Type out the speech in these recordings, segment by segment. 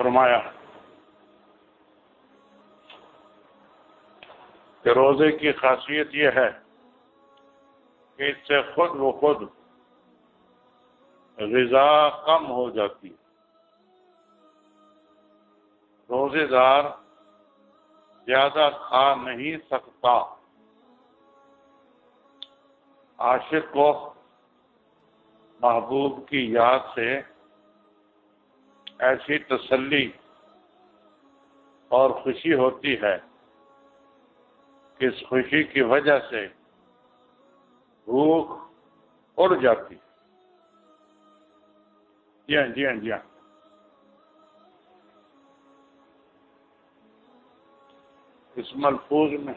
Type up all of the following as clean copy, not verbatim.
فرمایا کہ روزے کی خاصیت یہ ہے کہ اس سے خود بخود غذا کم ہو جاتی ہے۔ روزے دار زیادہ کھا نہیں سکتا۔ عاشق کو محبوب کی یاد سے ایسی تسلی اور خوشی ہوتی ہے کہ اس خوشی کی وجہ سے بھوک اڑ جاتی۔ جی ہاں جی ہاں جی ہاں۔ اس ملفوظ میں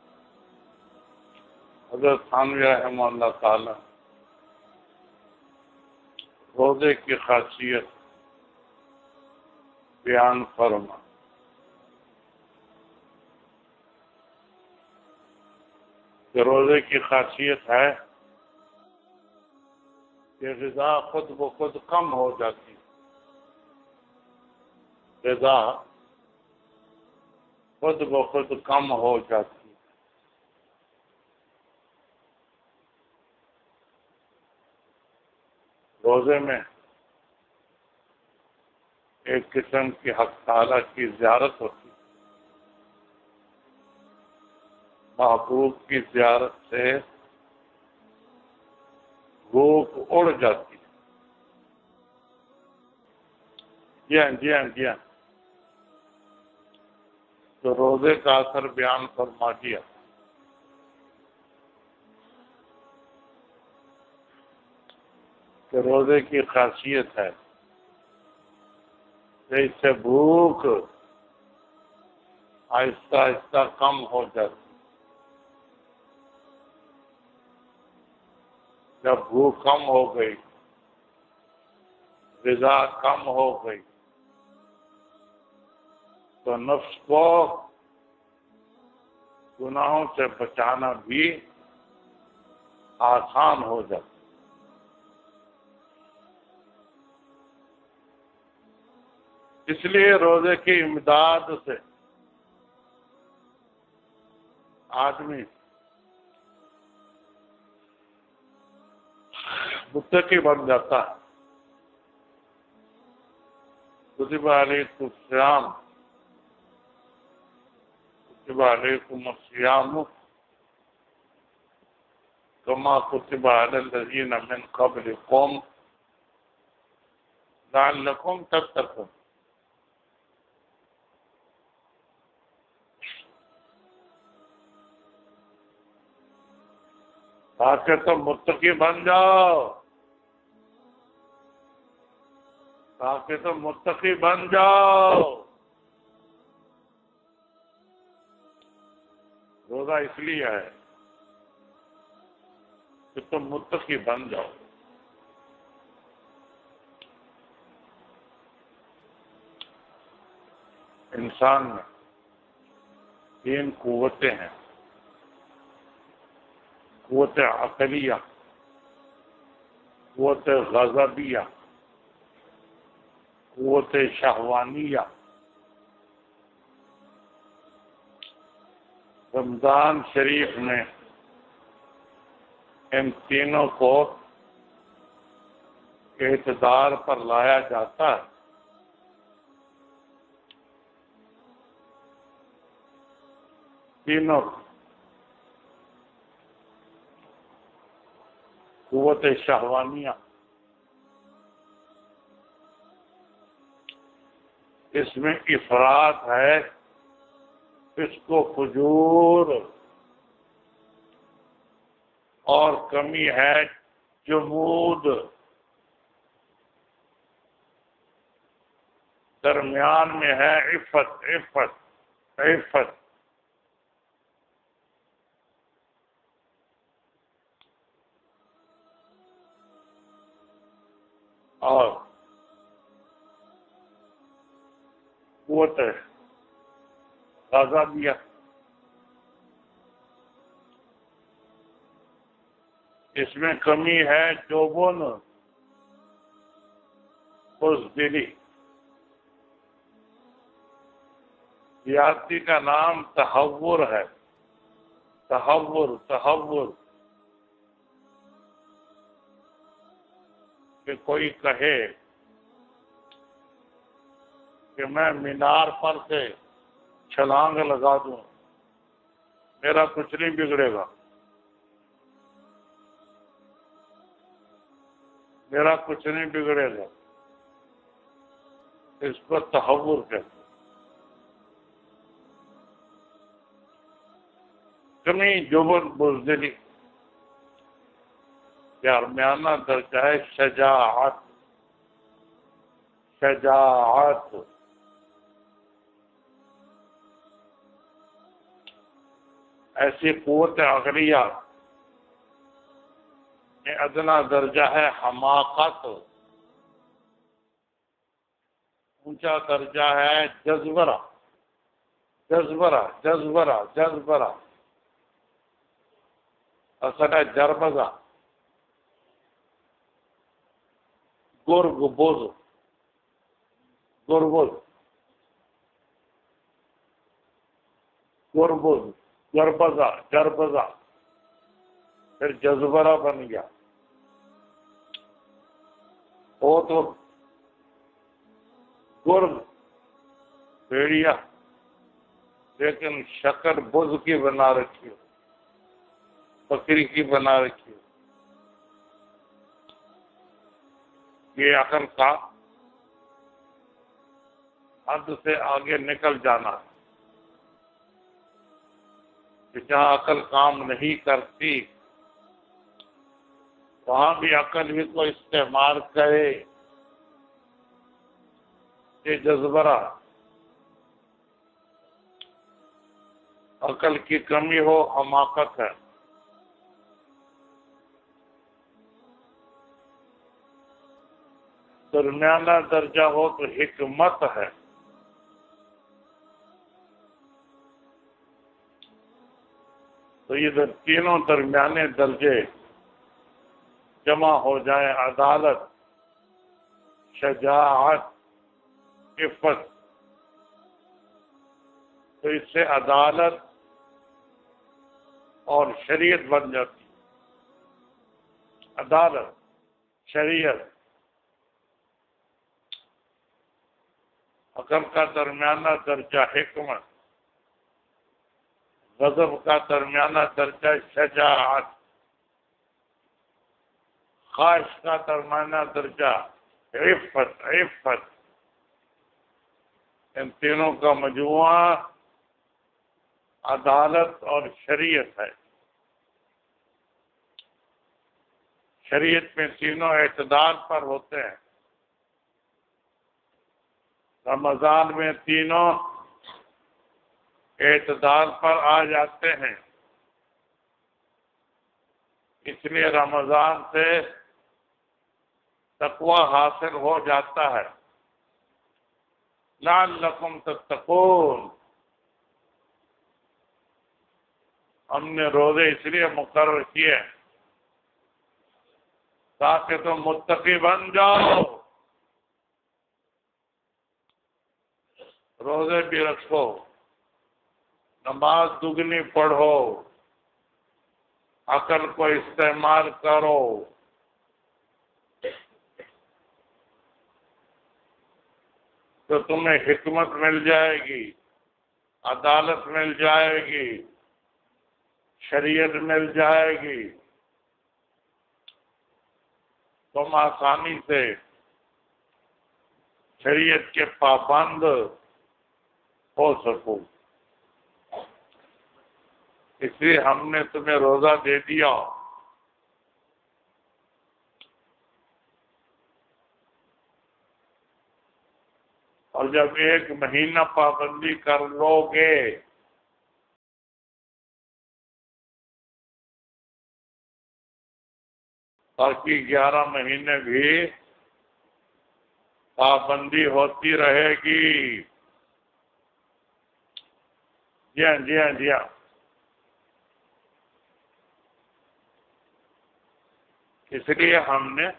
حضرت تھانوی رحمہ اللہ تعالی روزے کی خاصیت بیان فرما کہ روزے کی خاصیت ہے کہ غذا خود بخود کم ہو جاتی ہے۔ غذا خود بخود کم ہو جاتی ہے۔ روزے میں ایک قسم کی حق تعالیٰ کی زیارت ہوتی ہے۔ محبوب کی زیارت سے بھوک اڑ جاتی ہے۔ جی ہاں جی ہاں جی ہاں۔ تو روزے کا اثر بیان فرما دیا کہ روزے کی خاصیت ہے کہ اس سے بھوک آہستہ آہستہ کم ہو جاتی۔ جب بھوک کم ہو گئی، غذا کم ہو گئی، تو نفس کو گناہوں سے بچانا بھی آسان ہو جاتا۔ اس لیے روزے کی امداد سے آدمی متقی بن جاتا ہے۔ کتب علیکم الصیام کتب علیکم الصیام کما کتب علی الذین من قبلکم لعلکم تتقون۔ تاکہ تم متقی بن جاؤ، تاکہ تم متقی بن جاؤ۔ روزہ اس لیے ہے کہ تم متقی بن جاؤ۔ انسان میں 3 قوتیں ہیں: قوت عقلیہ، قوت غضبیہ، قوت شہوانیہ۔ رمضان شریف میں ان تینوں کو اعتدال پر لایا جاتا ہے۔ تینوں قوت شہوانیہ، اس میں افراط ہے، فسق و فجور، اور کمی ہے جمود۔ درمیان میں ہے عفت عفت عفت۔ اور قوت غضبیہ، اس میں کمی ہے جوبن، بزدلی۔ زیادتی کا نام تحور ہے. تحور کہ کوئی کہے کہ میں مینار پر سے چھلانگ لگا دوں، میرا کچھ نہیں بگڑے گا، میرا کچھ نہیں بگڑے گا. اس کو تحور کہتے. کمی جبن بزدلی درمیانہ درجہ ہے شجاعت. ایسی قوت عقلیہ میں ادنا درجہ ہے حماقت، اونچا درجہ ہے جذبرہ. اصل ہے جربزہ. جربزہ پھر جذبرہ بن گیا. وہ تو گرگ بھیڑیا، لیکن شکل بز کی بنا رکھی ہو، بکری کی بنا رکھی ہو. یہ عقل کا حد سے آگے نکل جانا ہے. کہ جہاں عقل کام نہیں کرتی وہاں بھی عقل ہی کو استعمال کرے. یہ جذبرہ عقل کی کمی ہو، حماقت ہے. درمیانہ درجہ ہو تو حکمت ہے. تو یہ تینوں درمیانے درجے جمع ہو جائیں، عدالت، شجاعت، عفت، تو اس سے عدالت اور شریعت بن جاتی. عدالت، شریعت. عقل کا درمیانہ درجہ حکمت، غضب کا درمیانہ درجہ شجاعت، خواہش کا درمیانہ درجہ عفت. ان تینوں کا مجموعہ عدالت اور شریعت ہے. شریعت میں تینوں اعتدال پر ہوتے ہیں. رمضان میں تینوں اعتدال پر آ جاتے ہیں. اس لیے رمضان سے تقوی حاصل ہو جاتا ہے. لعلکم تتقون. ہم نے روزے اس لیے مقرر کیے تاکہ تم متقی بن جاؤ. روزے بھی رکھو، نماز دگنی پڑھو، عقل کو استعمال کرو. تو تمہیں حکمت مل جائے گی، عدالت مل جائے گی، شریعت مل جائے گی. تم آسانی سے شریعت کے پابند ہو سکو. اس لیے ہم نے تمہیں روزہ دے دیا. اور جب ایک مہینہ پابندی کر لو گے باقی 11 مہینے بھی پابندی ہوتی رہے گی. جی ہاں. اس لیے ہم نے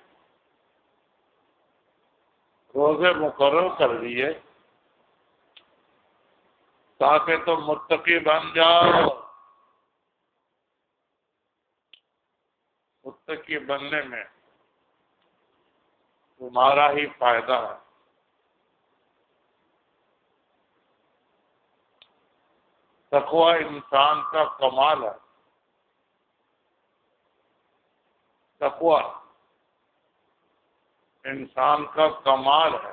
روزے مقرر کر دیے تاکہ تم متقی بن جاؤ. متقی بننے میں تمہارا ہی فائدہ ہے. تقوی انسان کا کمال ہے. تقوی انسان کا کمال ہے.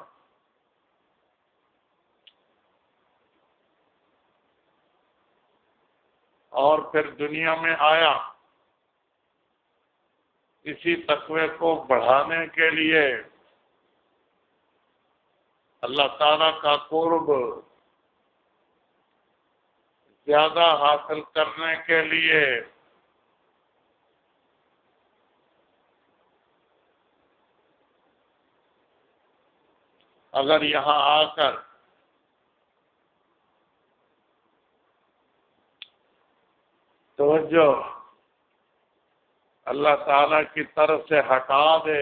اور پھر دنیا میں آیا اسی تقوی کو بڑھانے کے لیے، اللہ تعالیٰ کا قرب زیادہ حاصل کرنے کے لیے اگر یہاں آ کر توجہ اللہ تعالیٰ کی طرف سے ہٹا دے،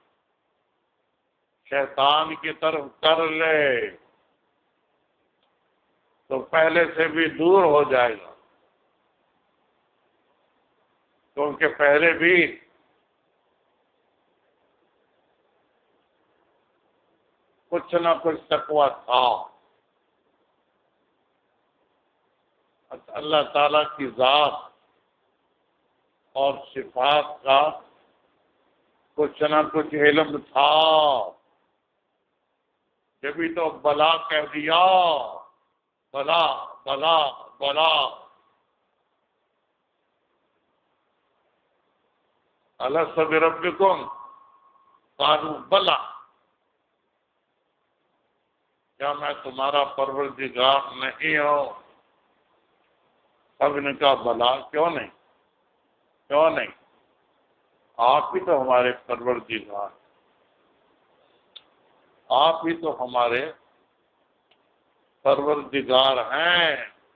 شیطان کی طرف کر لے، تو پہلے سے بھی دور ہو جائے گا. کیونکہ پہلے بھی کچھ نہ کچھ تقویٰ تھا. اللہ تعالیٰ کی ذات اور صفات کا کچھ نہ کچھ علم تھا. جبھی تو بلا کہہ دیا، بلا بلا بلا. الست بربکم قالوا بلا، کیا میں تمہارا پروردگار نہیں ہوں؟ سب نے کہا بلا، کیوں نہیں، کیوں نہیں، آپ ہی تو ہمارے پروردگار، آپ ہی تو ہمارے پروردگار ہیں.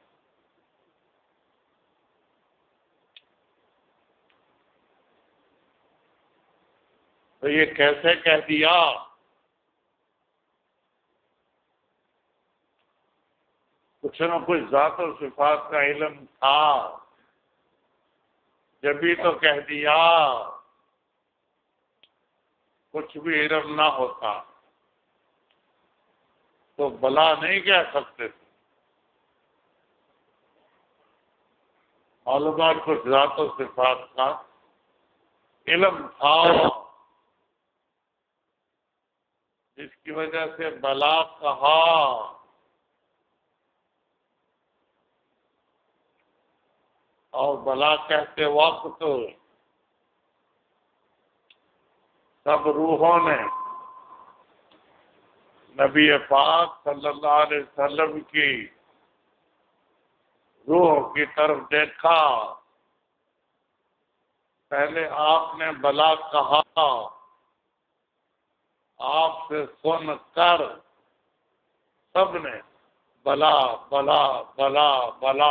تو یہ کیسے کہہ دیا؟ کچھ نہ کچھ ذات و صفات کا علم تھا، جبھی تو کہہ دیا. کچھ بھی علم نہ ہوتا تو بلا نہیں کہہ سکتے تھے. معلومات کچھ ذات و صفات کا علم تھا، جس کی وجہ سے بلا کہا. اور بلا کہتے وقت سب روحوں نے نبی پاک صلی اللہ علیہ وسلم کی روح کی طرف دیکھا. پہلے آپ نے بلا کہا، آپ سے سن کر سب نے بلا بلا بلا بلا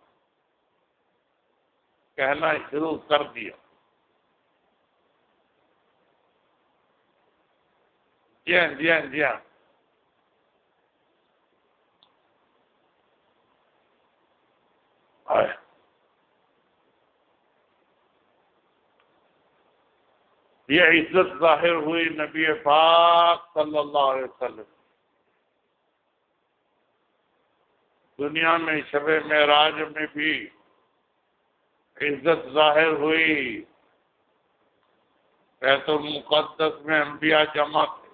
کہنا شروع کر دیا. جی ہاں جی ہاں جی ہاں. یہ عزت ظاہر ہوئی نبی پاک صلی اللہ علیہ وسلم. دنیا میں شب معراج میں بھی عزت ظاہر ہوئی. بیت المقدس میں انبیاء جمع تھے.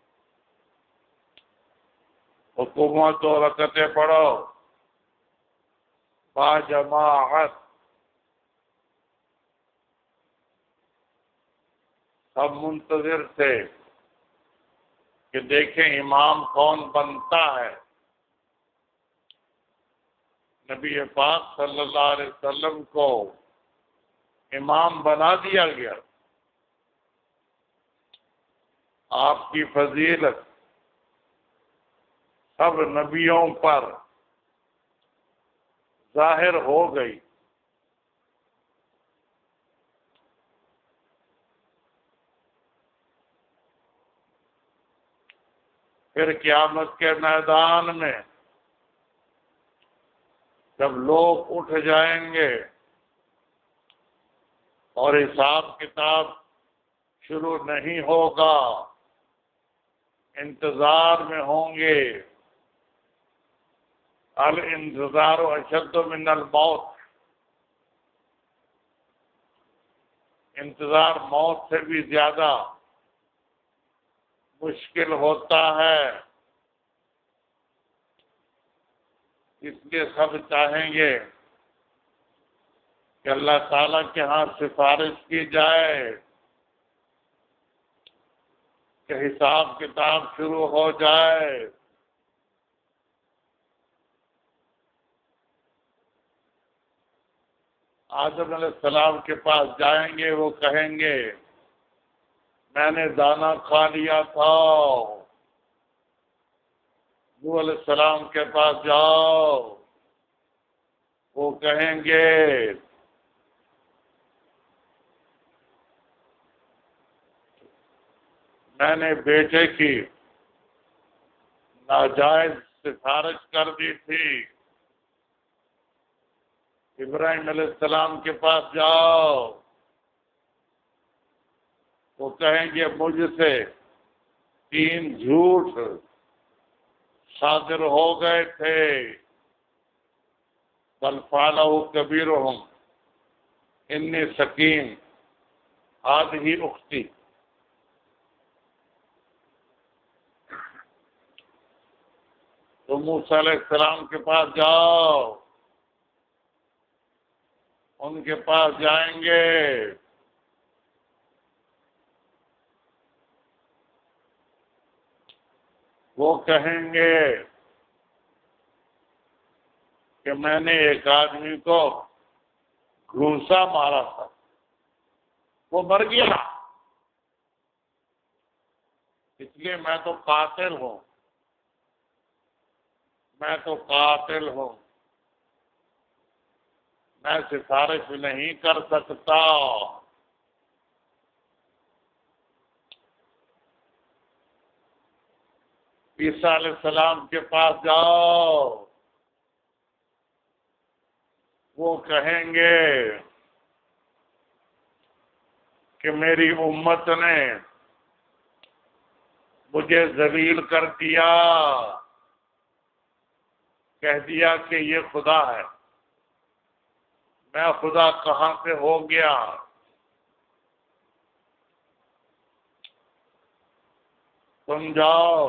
حکومت و رکعتیں پڑھو با جماعت، سب منتظر تھے کہ دیکھیں امام کون بنتا ہے. نبی پاک صلی اللہ علیہ وسلم کو امام بنا دیا گیا. آپ کی فضیلت سب نبیوں پر ظاہر ہو گئی. پھر قیامت کے میدان میں جب لوگ اٹھ جائیں گے اور حساب کتاب شروع نہیں ہوگا، انتظار میں ہوں گے. الانتظار اشد من الموت، انتظار موت سے بھی زیادہ مشکل ہوتا ہے. اس لیے سب چاہیں گے کہ اللہ تعالیٰ کے ہاں سفارش کی جائے کہ حساب کتاب شروع ہو جائے. آدم علیہ السلام کے پاس جائیں گے، وہ کہیں گے میں نے دانا کھا لیا تھا. نوح علیہ السلام کے پاس جاؤ، وہ کہیں گے میں نے بیٹے کی ناجائز سفارش کر دی تھی. ابراہیم علیہ السلام کے پاس جاؤ، وہ کہیں گے مجھ سے 3 جھوٹ صادر ہو گئے تھے. بل فعلہ کبیرہم انی سکیم ہذہ اختی. تو موسیٰ علیہ السلام کے پاس جاؤ، ان کے پاس جائیں گے، وہ کہیں گے کہ میں نے ایک آدمی کو گھوسا مارا تھا، وہ مر گیا، اس لیے میں تو قاتل ہوں، میں تو قاتل ہوں، میں سفارش نہیں کر سکتا. عیسیٰ علیہ السلام کے پاس جاؤ، وہ کہیں گے کہ میری امت نے مجھے ذلیل کر دیا، کہہ دیا کہ یہ خدا ہے. میں خدا کہاں سے ہو گیا؟ تم جاؤ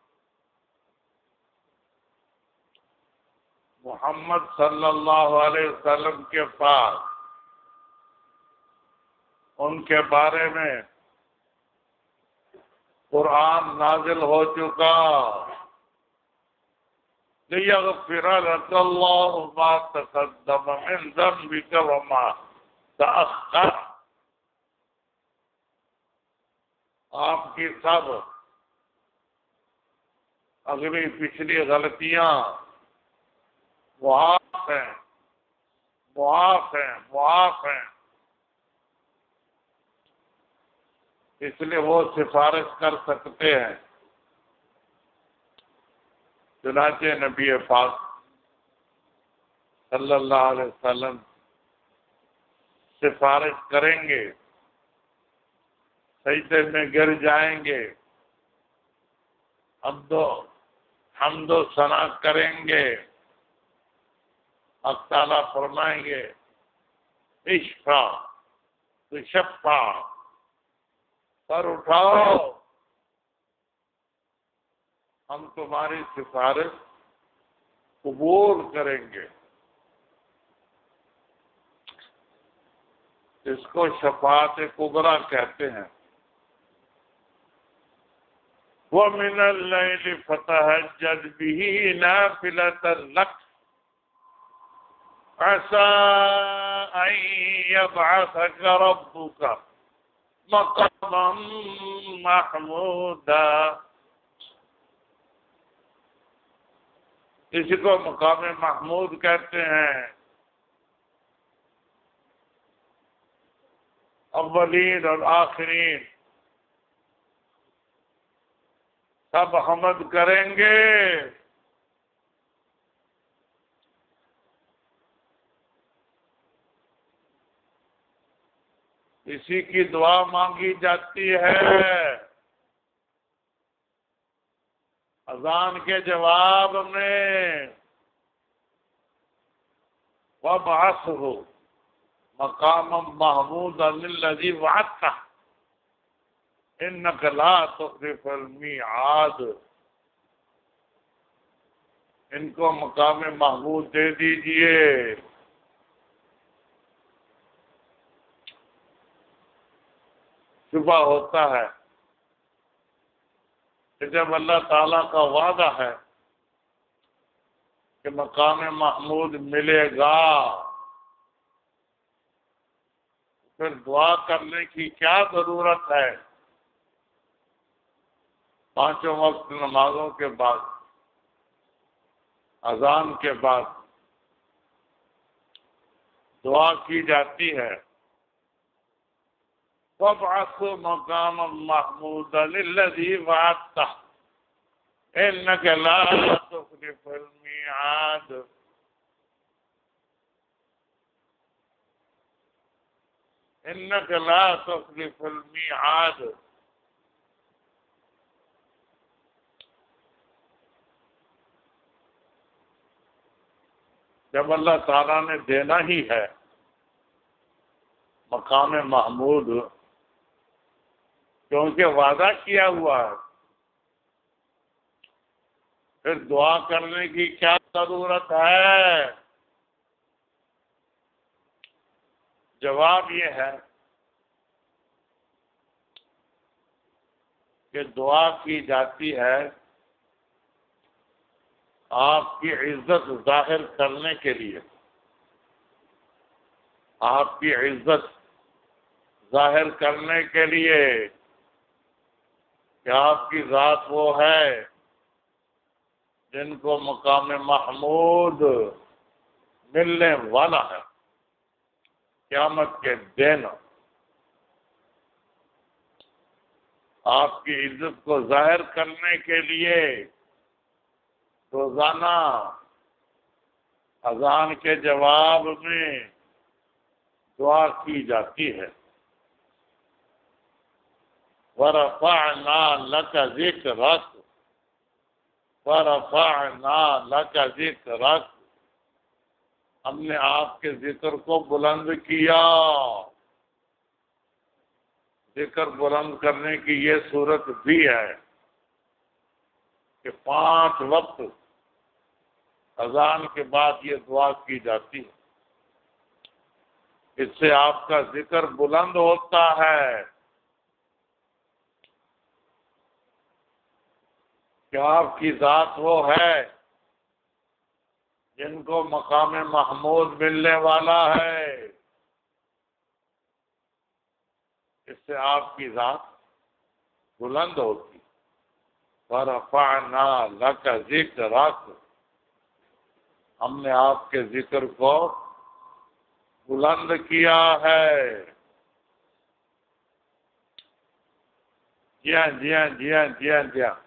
محمد صلی اللہ علیہ وسلم کے پاس، ان کے بارے میں قرآن نازل ہو چکا. لِيَغْفِرَ لَكَ اللَّهُ مَا تَقَدَّمَ مِنْ ذَنْبِكَ وَمَا تَأَخَّرَ. آپ کی سب اگلی پچھلی غلطیاں معاف ہیں، معاف ہیں، معاف ہیں. اس لیے وہ سفارش کر سکتے ہیں. چنانچہ نبی پاک صلی اللہ علیہ وسلم سفارش کریں گے، سجدے میں گر جائیں گے، حمد و ثنا کریں گے. اللہ تعالیٰ فرمائیں گے اشفع تشفع، سر اٹھاؤ، ہم تمہاری سفارش قبول کریں گے. اس کو شفاعت کبریٰ کہتے ہیں. وَمِنَ اللَّيْلِ فَتَهَجَّدْ بِهِ نَافِلَةً لَكَ عَسَىٰ أَن يَبْعَثَكَ رَبُّكَ مَقَامًا مَحْمُودًا. اسی کو مقام محمود کہتے ہیں. اولین اور آخرین سب حمد کریں گے. اسی کی دعا مانگی جاتی ہے۔ اذان کے جواب میں وَابْعَثْهُ مَقَامًا مَحْمُودًا الَّذِي وَعَدتَّهُ إِنَّكَ لَا تُخْلِفُ الْمِيعَادَ۔ ان کو مقام محمود دے دیجئے۔ شبہ ہوتا ہے کہ جب اللہ تعالیٰ کا وعدہ ہے کہ مقام محمود ملے گا، پھر دعا کرنے کی کیا ضرورت ہے؟ پانچوں وقت نمازوں کے بعد، اذان کے بعد دعا کی جاتی ہے، وَابْعَثْ مَقَامًا مَحْمُودًا الَّذِي وَعَدتَّهُ إِنَّكَ لَا تُخْلِفُ الْمِيعَادَ۔ إِنَّكَ لَا تُخْلِفُ الْمِيعَادَ۔ جب اللہ تعالیٰ نے دینا ہی ہے مقام محمود، کیونکہ وعدہ کیا ہوا ہے، پھر دعا کرنے کی کیا ضرورت ہے؟ جواب یہ ہے کہ دعا کی جاتی ہے آپ کی عزت ظاہر کرنے کے لیے، آپ کی عزت ظاہر کرنے کے لیے کہ آپ کی ذات وہ ہے جن کو مقام محمود ملنے والا ہے قیامت کے دن۔ آپ کی عزت کو ظاہر کرنے کے لیے روزانہ اذان کے جواب میں دعا کی جاتی ہے۔ وَرَفَعْنَا لَكَ ذِكْرَكَ وَرَفَعْنَا لَكَ ذِكْرَكَ، ہم نے آپ کے ذکر کو بلند کیا۔ ذکر بلند کرنے کی یہ صورت بھی ہے کہ 5 وقت اذان کے بعد یہ دعا کی جاتی ہے۔ اس سے آپ کا ذکر بلند ہوتا ہے کہ آپ کی ذات وہ ہے جن کو مقام محمود ملنے والا ہے۔ اس سے آپ کی ذات بلند ہوتی۔ وَرَفَعْنَا لَكَ ذِكْرَكَ، ہم نے آپ کے ذکر کو بلند کیا ہے۔ جی ہاں جی ہاں جی ہاں جی ہاں جی ہاں،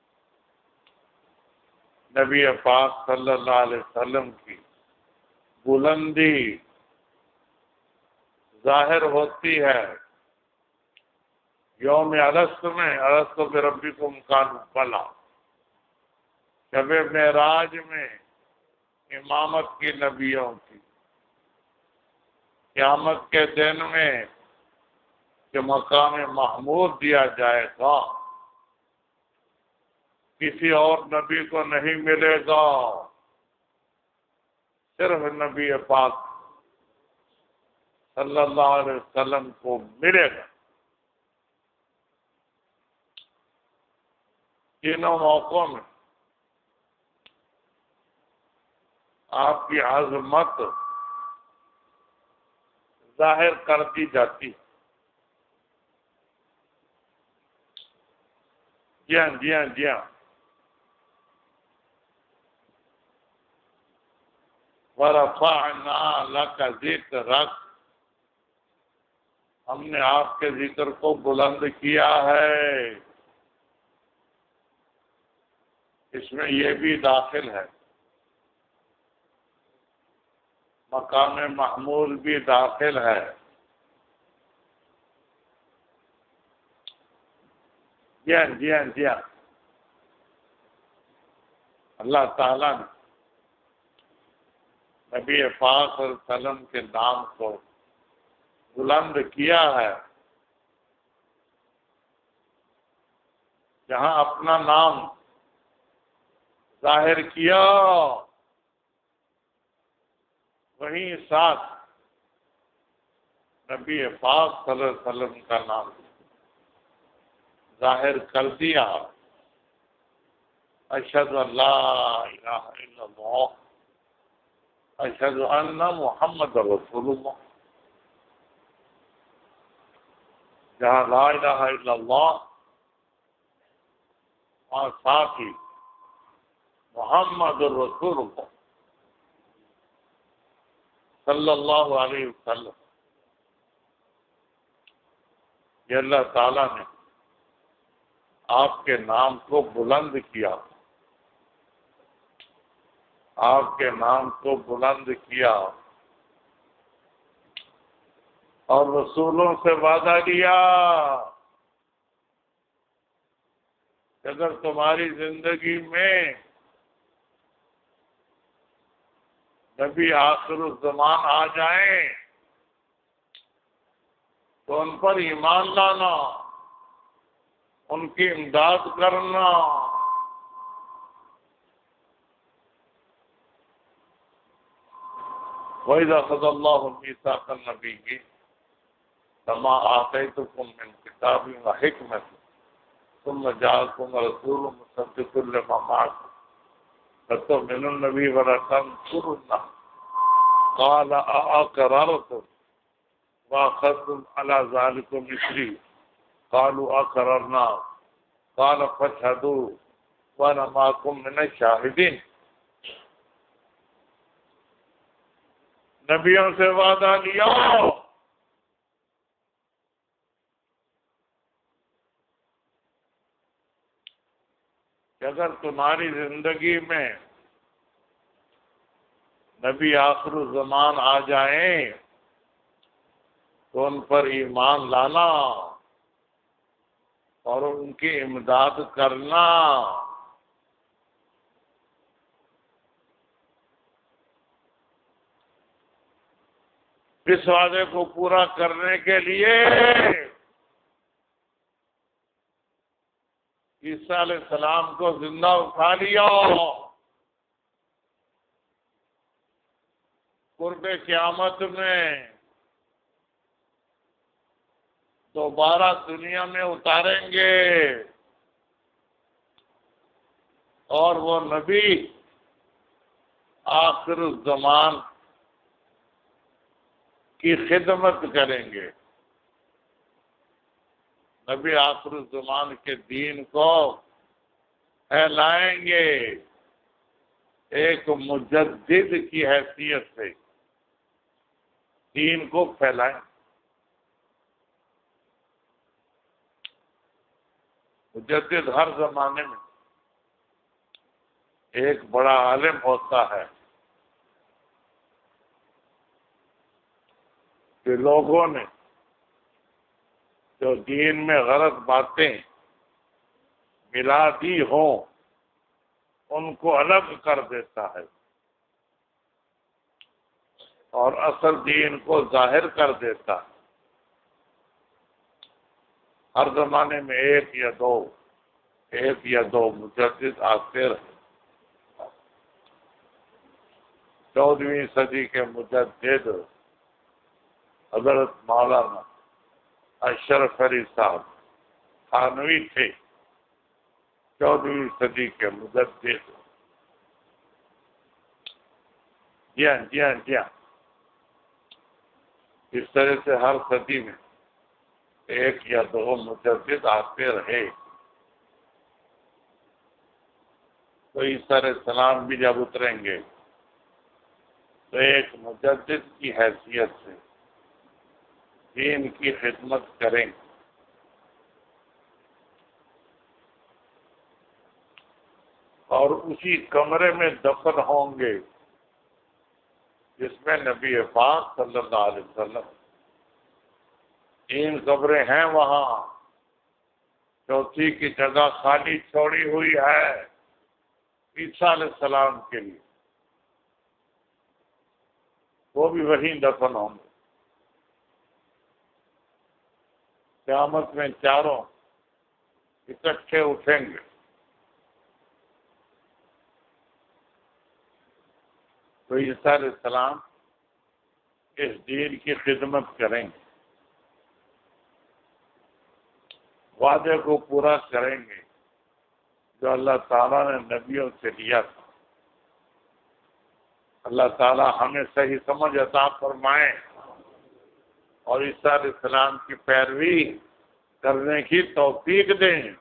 نبی پاک صلی اللہ علیہ وسلم کی بلندی ظاہر ہوتی ہے یوم الست میں، الست بربکم قالوا بلی، شب معراج میں امامت کی نبیوں کی، قیامت کے دن میں کہ مقام محمود دیا جائے گا، کسی اور نبی کو نہیں ملے گا، صرف نبی پاک صلی اللہ علیہ وسلم کو ملے گا۔ تینوں موقعوں میں آپ کی عظمت ظاہر کر دی جاتی ہے۔ جی ہاں جی ہاں جی ہاں، وَرَفَعْنَا لَكَ ذِكْرَكَ، ہم نے آپ کے ذکر کو بلند کیا ہے۔ اس میں یہ بھی داخل ہے، مقام محمود بھی داخل ہے جی ہاں جی ہاں جی ہاں، اللہ تعالیٰ نے نبی پاک صلی اللہ علیہ وسلم کے نام کو بلند کیا ہے. جہاں اپنا نام ظاہر کیا وہیں ساتھ نبی پاک صلی اللہ علیہ وسلم کا نام ظاہر کر دیا. اشہد ان لا الہ الا اللہ اشہد ان محمد رسول اللہ. جہاں لا الہ الا اللہ وہاں ساتھ ہی محمد الرسول اللہ صلی اللہ علیہ وسلم. یہ اللہ تعالیٰ نے آپ کے نام کو بلند کیا، آپ کے نام کو بلند کیا اور رسولوں سے وعدہ لیا کہ اگر تمہاری زندگی میں نبی آخر الزمان آ جائیں تو ان پر ایمان لانا، ان کی امداد کرنا. وَإِذَا أَخَذَ اللَّهُ مِيثَاقَ النَّبِيِّينَ لَمَا آتَيْتُكُم مِّن كِتَابٍ وَحِكْمَةٍ ثُمَّ جَاءَكُمْ رَسُولٌ مُصَدِّقٌ لِّمَا مَعَكُمْ لَتُؤْمِنُنَّ بِهِ وَلَتَنصُرُنَّهُ قَالَ أَأَقْرَرْتُمْ وَأَخَذْتُمْ عَلَىٰ ذَٰلِكُمْ إِصْرِي قَالُوا أَقْرَرْنَا قَالَ فَاشْهَدُوا وَأَنَا مَعَكُم مِّنَ الشَّاهِدِينَ. نبیوں سے وعدہ لیا کہ اگر تمہاری زندگی میں نبی آخر الزمان آ جائیں تو ان پر ایمان لانا اور ان کی امداد کرنا. اس وعدے کو پورا کرنے کے لیے عیسیٰ علیہ السلام کو زندہ اٹھا لیا. قرب قیامت میں دوبارہ دنیا میں اتاریں گے اور وہ نبی آخر الزمان کی خدمت کریں گے. نبی آخر الزمان کے دین کو پھیلائیں گے ایک مجدد کی حیثیت سے دین کو پھیلائیں. مجدد ہر زمانے میں ایک بڑا عالم ہوتا ہے کہ لوگوں نے جو دین میں غلط باتیں ملا دی ہوں ان کو الگ کر دیتا ہے اور اصل دین کو ظاہر کر دیتا ہے. ہر زمانے میں ایک یا دو مجدد آتے رہے. 14ویں صدی کے مجدد حضرت مولانا اشرف علی صاحب تھانوی تھے. 14ویں صدی کے مجدد. جی ہاں. اس طرح سے ہر صدی میں ایک یا دو مجدد آتے رہے. تو عیسیٰ علیہ السلام بھی جب اتریں گے تو ایک مجدد کی حیثیت سے دین کی خدمت کریں گے. اور اسی کمرے میں دفن ہوں گے جس میں نبی پاک صلی اللہ علیہ وسلم. 3 قبریں ہیں وہاں چوتھی کی جگہ خالی چھوڑی ہوئی ہے عیسیٰ علیہ السلام کے لیے، وہ بھی وہیں دفن ہوں گے۔ قیامت میں چاروں اکٹھے اٹھیں گے۔ تو عیسیٰ علیہ السلام اس دین کی خدمت کریں گے، وعدے کو پورا کریں گے جو اللہ تعالیٰ نے نبیوں سے لیا تھا۔ اللہ تعالیٰ ہمیں صحیح سمجھ عطا فرمائے اور عیسیٰ علیہ السلام کی پیروی کرنے کی توفیق دیں۔